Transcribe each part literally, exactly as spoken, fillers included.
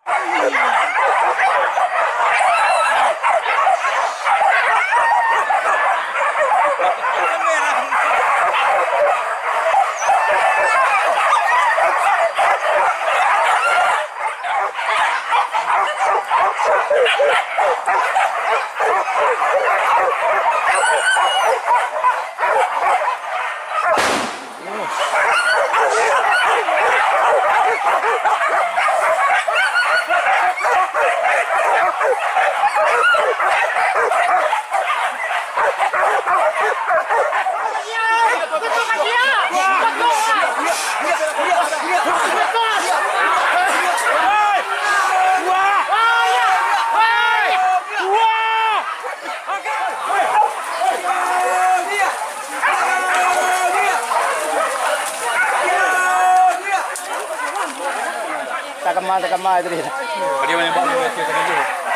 Takama takama itu dia. Dia banyak banget dia tadi.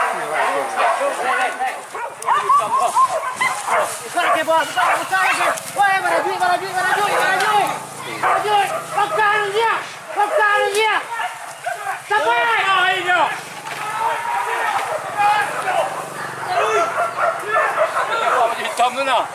Buka ke bawah, buka, buka lagi. Woi, maraju, maraju, maraju, maraju. Maraju, buka dia. Buka dia. Sampai. Ah, ini. Hitam tu nak.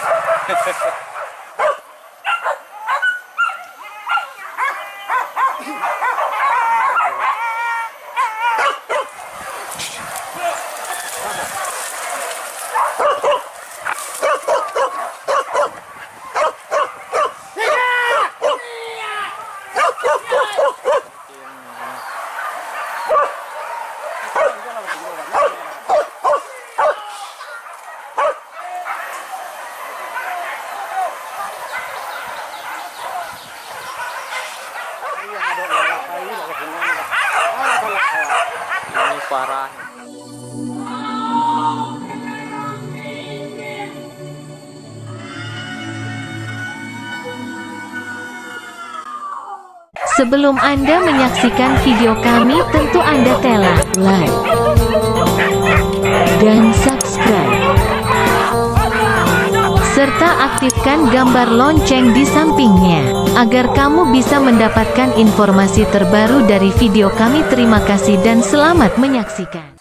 Ini parah. Sebelum Anda menyaksikan video kami, tentu Anda telah like dan subscribe, serta aktifkan gambar lonceng di sampingnya, agar kamu bisa mendapatkan informasi terbaru dari video kami. Terima kasih dan selamat menyaksikan.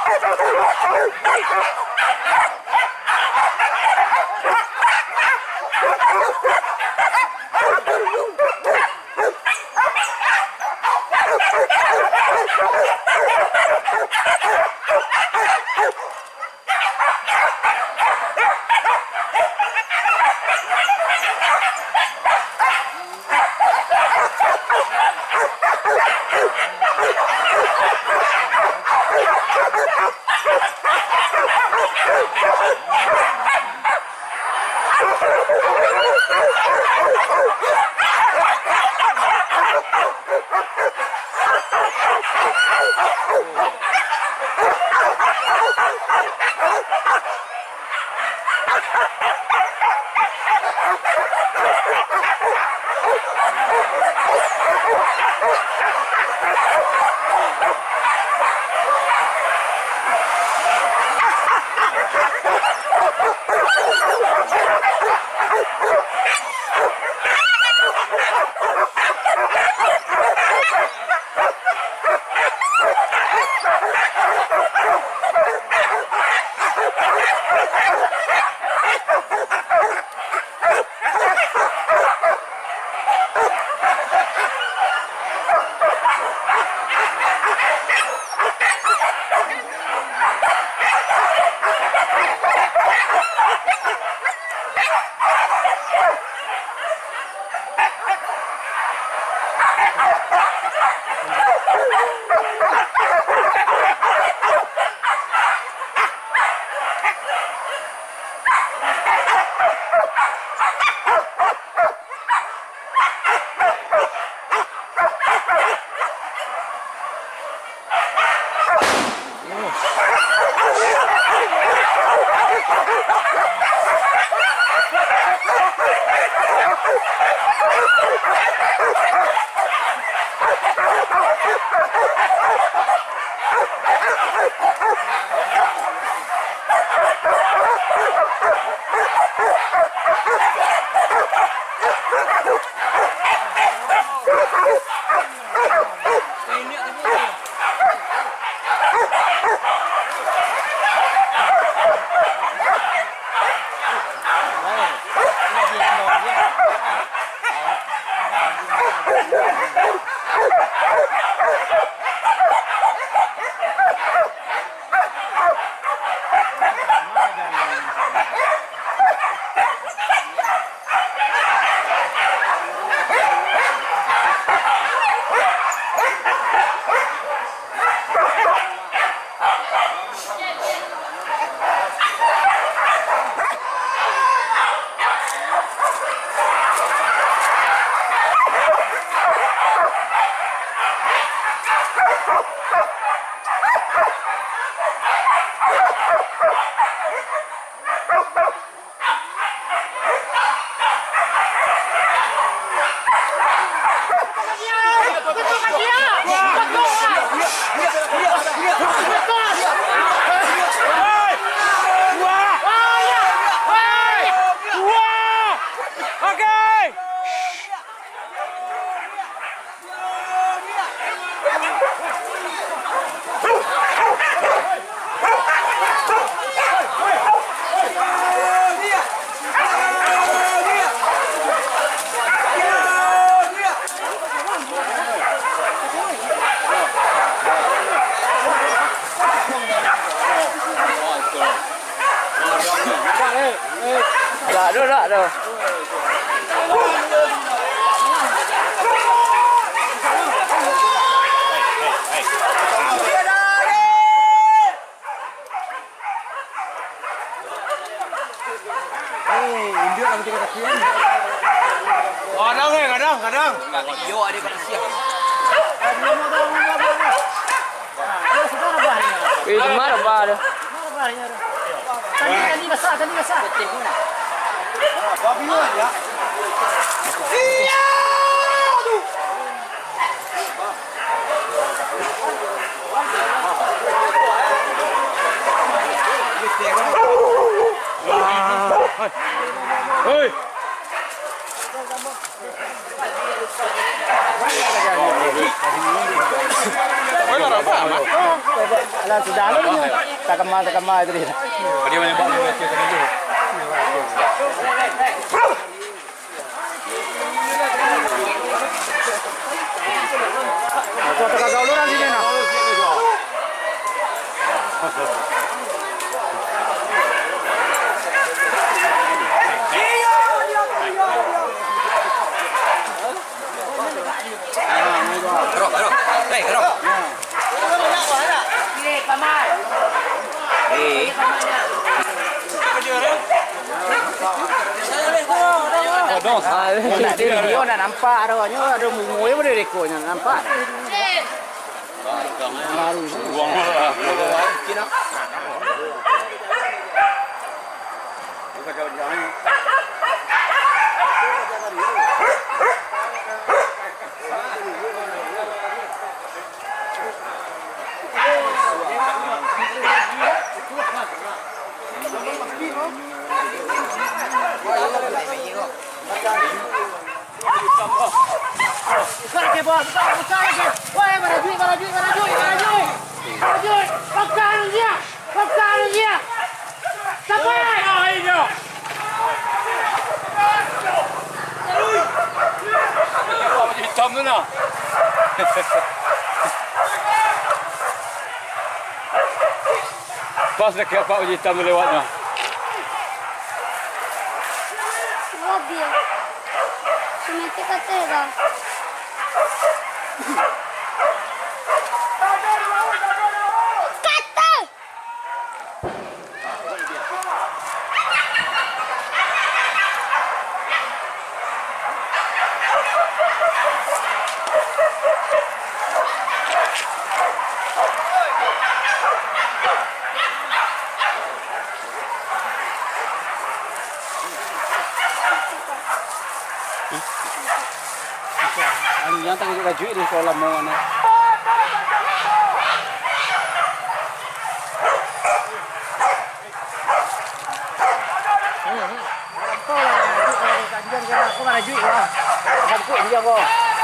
Ada tak ada? Kadang eh, kadang, kadang. Yo ada kat siap. Eh, di mana ba ada? Tadi tadi besar, tadi besar. Babi ya. Iya. Aduh. Hei. Mana apa? Oh, alah sudah lah ni. Tak kemar, tak kemar itu dia. Dia banyak buat dia macam tu. Kau tak kau luar sini nak. Kerok, kerok. Hei, kerok. Ini paman. Eh. Apa dia ni? Kodong. Ah, nak dia video nak nampak dah. Ada mungui pun dia rekodnya nampak. Buang lah. Kina. Bukan jauh-jauh ni. Buka lagi bos, buka, buka lagi. Woi, mana duit, mana duit, mana duit, mana duit. Mana duit. Buka dia. Buka dia. Sampai. Ah, ini. Hitam tu nak. Pas nak ke Pak Uji Hitam lewatnya. Óbvio. Somente catega. Cata! Yang tak kena duit di sekolah mana. Kau lah duit kat dia kan aku mana duit lah. Kan kau dia kau.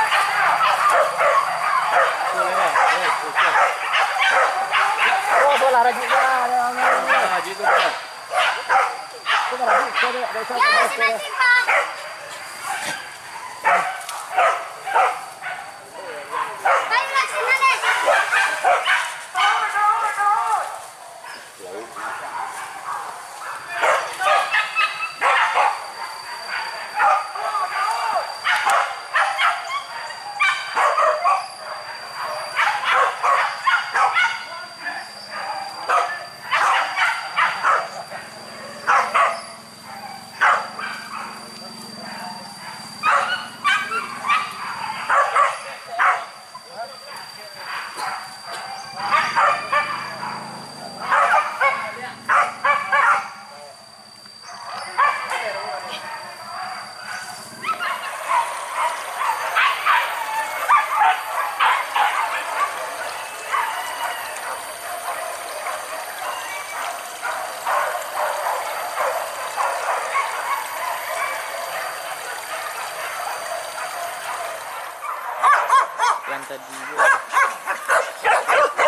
Oh, bola rajik lah. Rajik tu dah. Kau mana duit kau ada ada Ya, semakin bang. Baiklah, sini deh. Yang tadi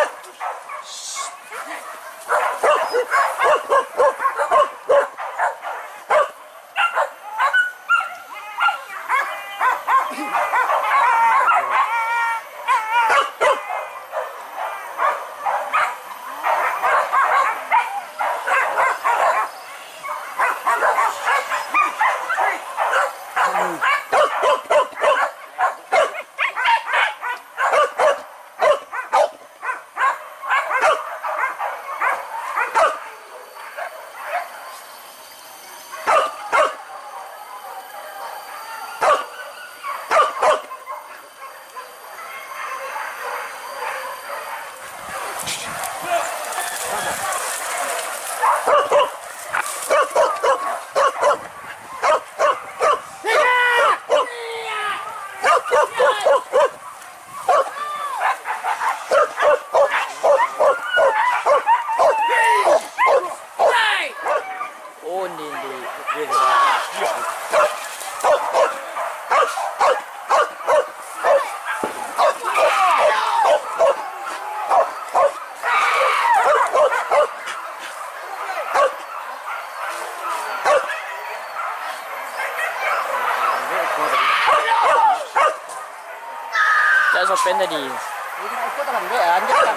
sopen tadi. Ini nak ikut dalam dia, anjak kan.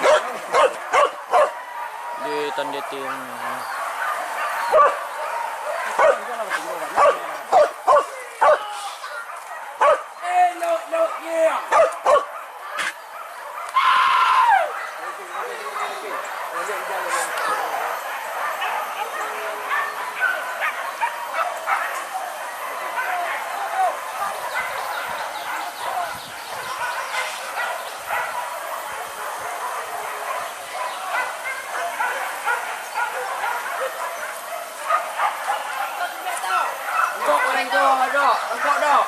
Di tanda tim. Eh, no, no, yeah. Engkau orang tu, dok. Engkau dok.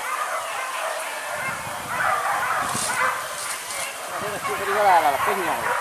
Dia mesti beri lah lah, penyong.